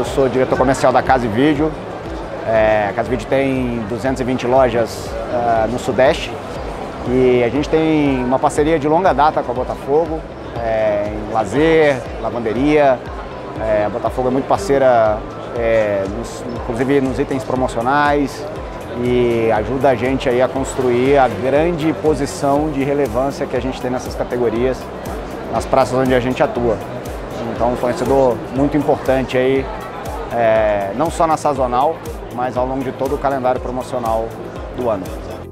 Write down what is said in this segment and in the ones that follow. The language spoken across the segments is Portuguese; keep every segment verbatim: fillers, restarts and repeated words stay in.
eu sou diretor comercial da Casa e Vídeo. É, a Casa e Vídeo tem duzentas e vinte lojas uh, no Sudeste e a gente tem uma parceria de longa data com a Botafogo, é, em lazer, lavanderia. É, a Botafogo é muito parceira, é, nos, inclusive nos itens promocionais, e ajuda a gente aí a construir a grande posição de relevância que a gente tem nessas categorias, nas praças onde a gente atua. Então, um fornecedor muito importante aí, é, não só na sazonal, mas ao longo de todo o calendário promocional do ano.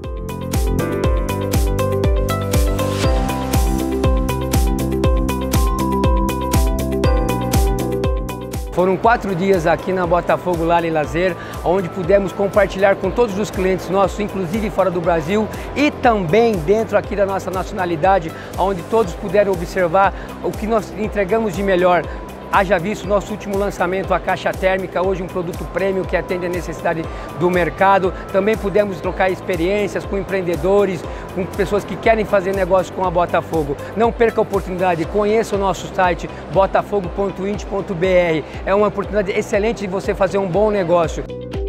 Foram quatro dias aqui na Botafogo Lar e Lazer, onde pudemos compartilhar com todos os clientes nossos, inclusive fora do Brasil e também dentro aqui da nossa nacionalidade, onde todos puderam observar o que nós entregamos de melhor. Haja visto o nosso último lançamento, a caixa térmica, hoje um produto premium que atende a necessidade do mercado. Também pudemos trocar experiências com empreendedores, com pessoas que querem fazer negócio com a Botafogo. Não perca a oportunidade, conheça o nosso site botafogo ponto int ponto br. É uma oportunidade excelente de você fazer um bom negócio.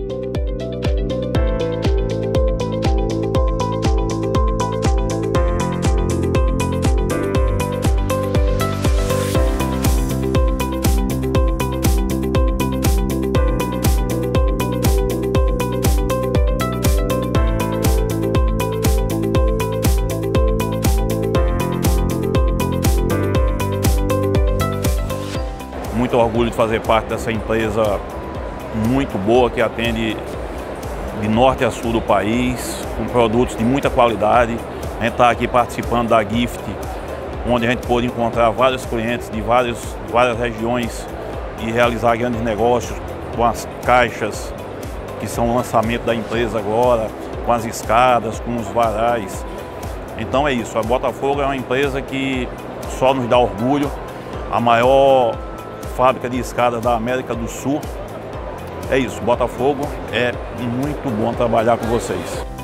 Muito orgulho de fazer parte dessa empresa muito boa que atende de norte a sul do país, com produtos de muita qualidade. A gente está aqui participando da Gift, onde a gente pôde encontrar vários clientes de vários, várias regiões e realizar grandes negócios com as caixas, que são o lançamento da empresa agora, com as escadas, com os varais. Então é isso, a Botafogo é uma empresa que só nos dá orgulho, a maior fábrica de escadas da América do Sul. É isso, Botafogo, é muito bom trabalhar com vocês.